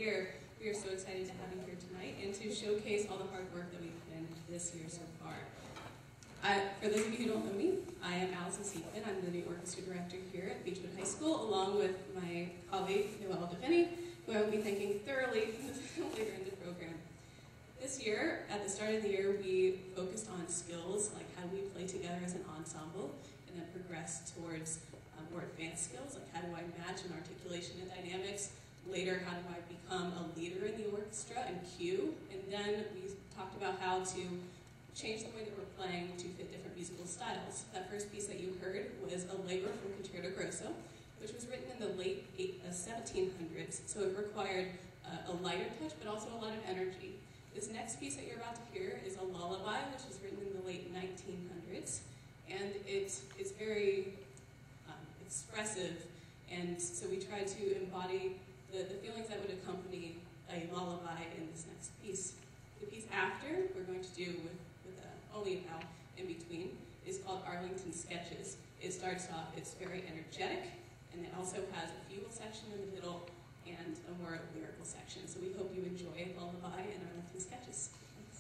here, we are so excited to have you here tonight and to showcase all the hard work that we've put in this year so far. For those of you who don't know me, I am Allison Seekman. I'm the new orchestra director here at Beachwood High School, along with my colleague, Noelle DeFinney, who I will be thanking thoroughly later in the program. This year, at the start of the year, we focused on skills, like how do we play together as an ensemble, and then progress towards more advanced skills, like how do I imagine articulation and dynamics. Later, how do I become a leader in the orchestra and cue. And then we talked about how to change the way that we're playing to fit different musical styles. That first piece that you heard was Allegro from Concerto Grosso, which was written in the late 1700s, so it required a lighter touch, but also a lot of energy. This next piece that you're about to hear is a lullaby, which was written in the late 1900s, and it's very expressive, and so we tried to embody the feelings that would accompany a lullaby in this next piece. The piece after, we're going to do with only a vowel in between, is called Arlington Sketches. It starts off, it's very energetic, and it also has a fugal section in the middle and a more lyrical section. So we hope you enjoy Lullaby and Arlington Sketches. Thanks.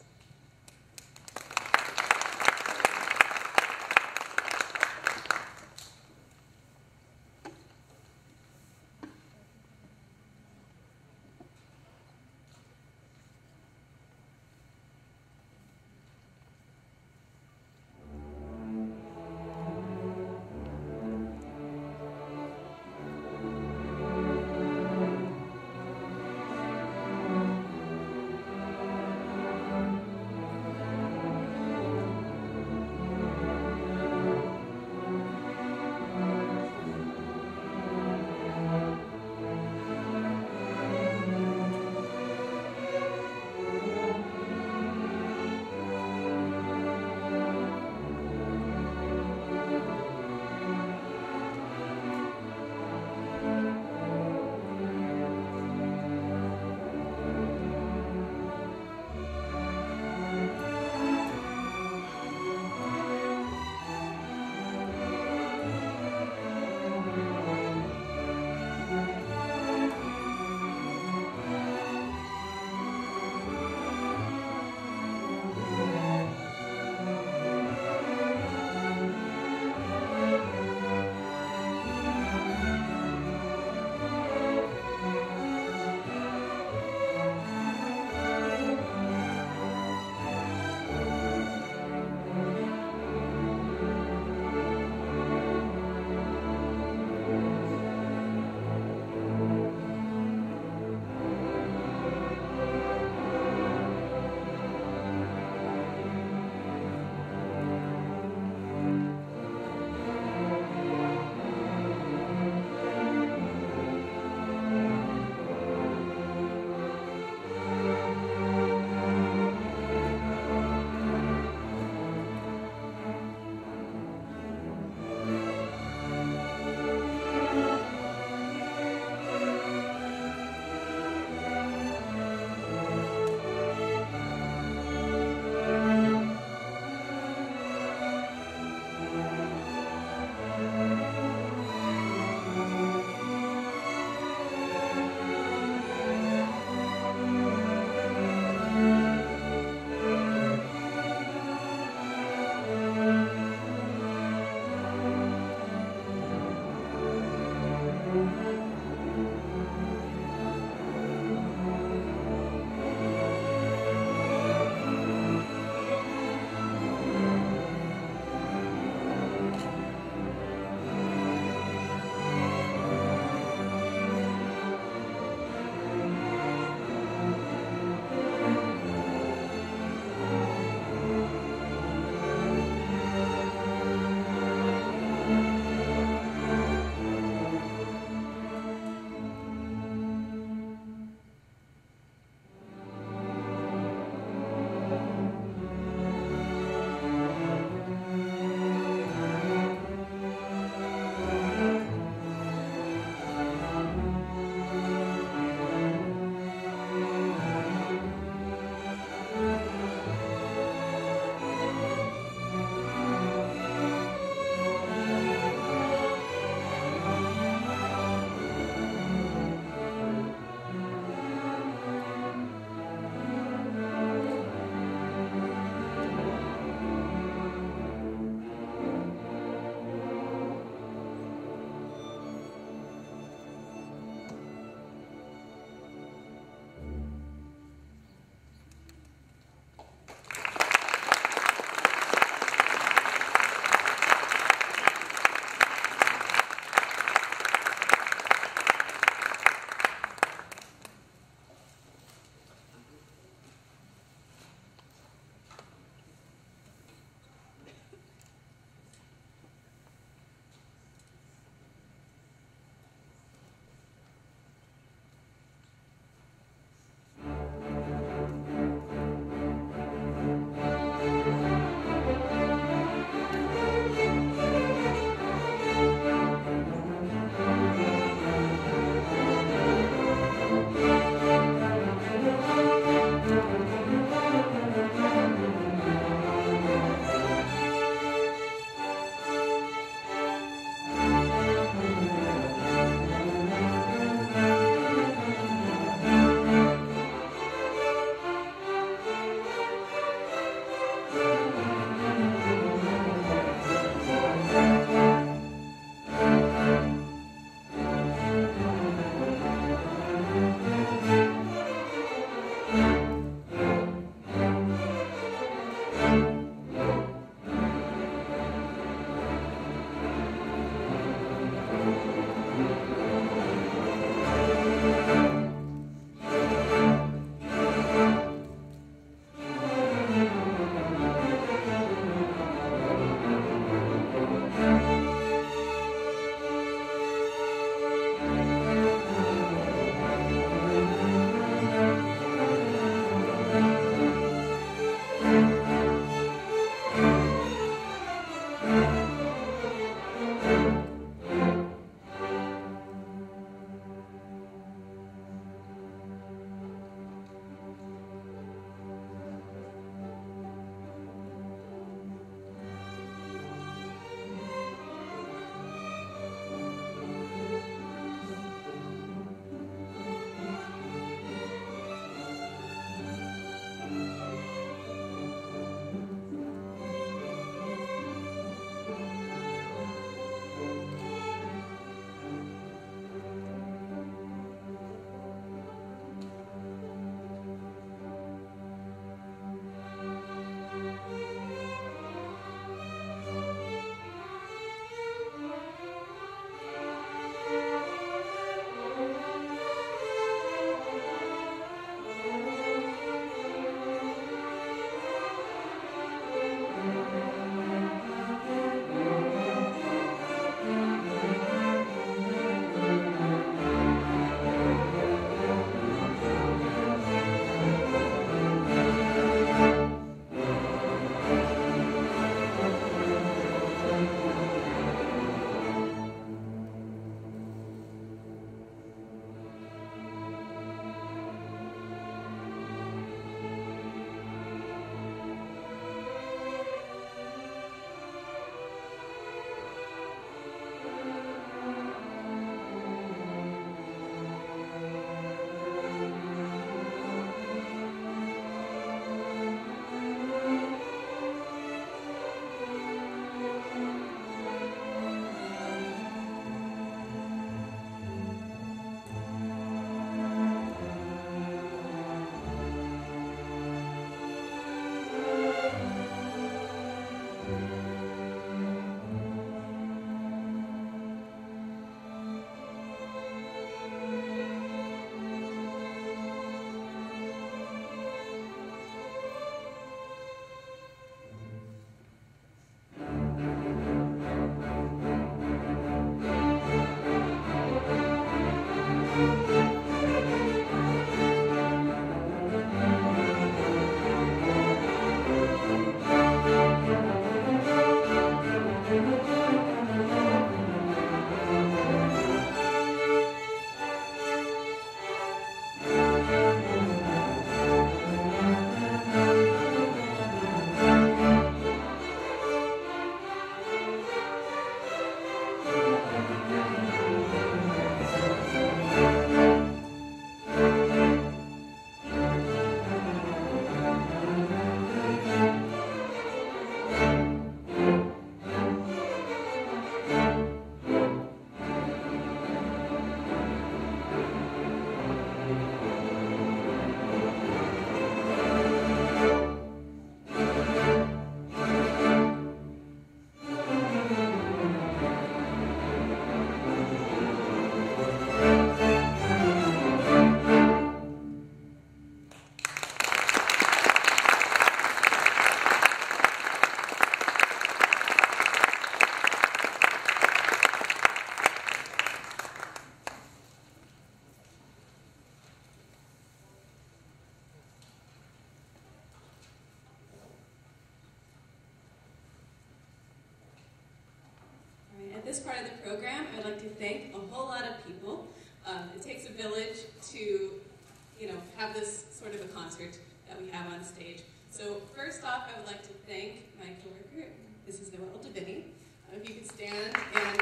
this part of the program, I'd like to thank a whole lot of people. It takes a village to, have this sort of a concert that we have on stage. So first off, I would like to thank my coworker, Mrs. Noelle Davini. If you could stand and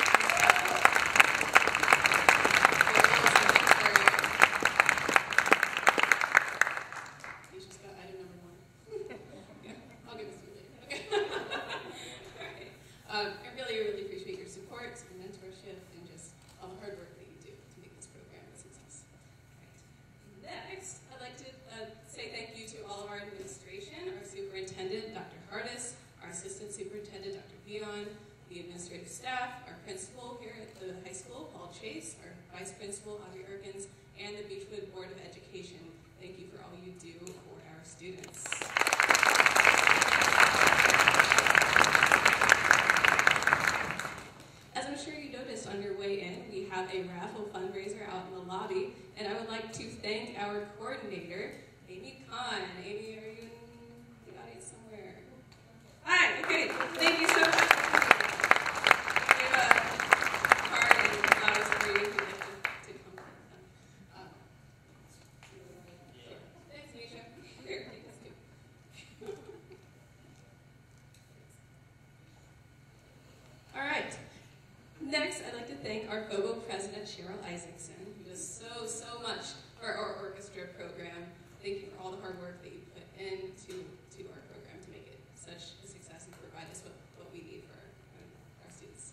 you just got item number 1. Yeah, I'll give this to you later. Okay. All right. I really appreciate your support, your mentorship, and just all the hard work that you do to make this program a success. All right. Next, I'd like to say thank you to all of our administration, our superintendent, Dr. Hardis, our assistant superintendent, Dr. Bion, the administrative staff, our principal here at the high school, Paul Chase, our vice principal, Audrey Erkins, and the Beachwood Board of Education. Thank you for all you do for our students. As I'm sure you noticed on your way in, we have a raffle fundraiser out in the lobby, and I would like to thank our coordinator, Amy Kahn. Amy, are you in the audience somewhere? Hi, okay, thank you so much. We have a card and flowers for you if you'd like to come with them. Thanks, Misha. Here, take this too. All right. Next, I'd like to thank our FOBO president, Cheryl Isaacson, who does so much for our orchestra program. Thank you for all the hard work that you put into our program to make it such a success and provide us what we need for our students.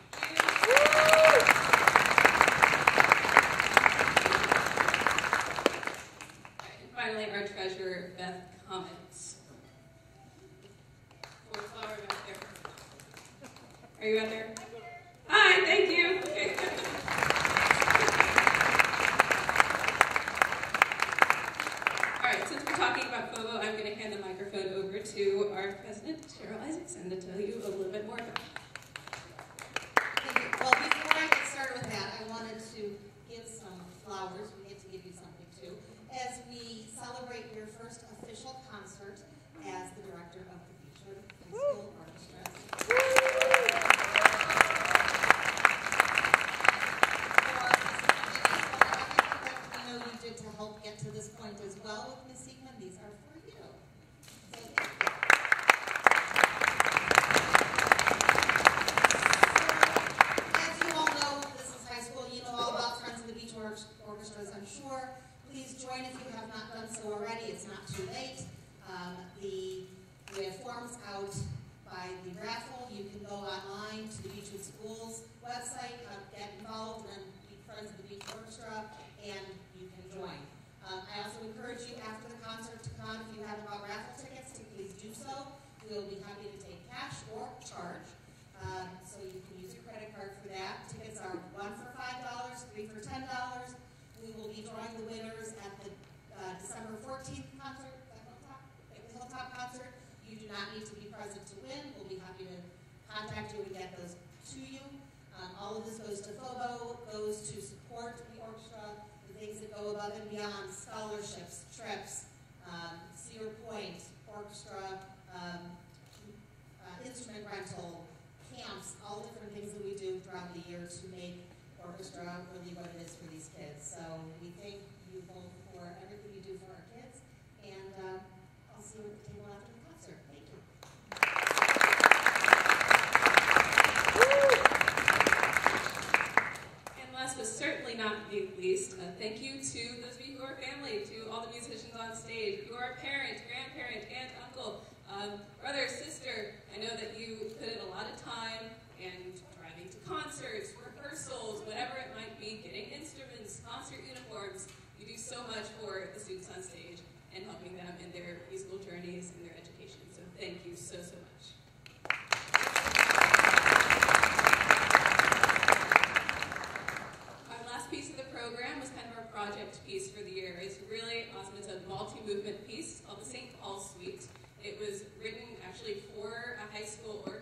And finally, our treasurer, Beth Commons. For flower back there. Are you out there? Hi, thank you. Okay. All right, since we're talking about FOBO, I'm going to hand the microphone over to our president, Cheryl Isaacson, to tell you a little bit more about it. Thank you. Well, before I get started with that, I wanted to give some flowers. We get to give you something too, as we celebrate your first official concert as the director of the Beachwood High School Orchestra. You did to help get to this point as well with Miss Siegman. These are for you. So, as you all know, this is high school. You know all about Friends of the Beach Orchestras, I'm sure. Please join if you have not done so already. It's not too late. We have forms out by the raffle. You can go online to the Beachwood Schools website, get involved, and be Friends of the Beach Orchestra, and you can join. I also encourage you after the concert to come. If you have about raffle tickets, to please do so. We'll be happy to take cash or charge. So you can use your credit card for that. Tickets are 1 for $5, 3 for $10. We will be drawing the winners at the December 14th concert, the Hilltop concert. You do not need to be present to win. We'll be happy to contact you and get those to you. All of this goes to FOBO, goes to support the orchestra, the things that go above and beyond, scholarships, trips, Cedar Point, orchestra, instrument rental, camps, all different things that we do throughout the year to make orchestra really what it is for these kids. So we thank you both for everything you do for our kids, and I'll see you at the table after the concert. Thank you. And last but certainly not least, thank you to those of you who are family, to all the musicians on stage. You are a parent, grandparent, aunt, uncle, brother, sister. I know that you put in a lot of time and driving to concerts, rehearsals, whatever it might be, getting instruments, concert uniforms. You do so much for the students on stage and helping them in their musical journeys and their education. So thank you so much. Our last piece of the program was kind of our project piece for the year. It's really awesome. It's a multi-movement piece called the St. Paul Suite. It was written actually for a high school orchestra.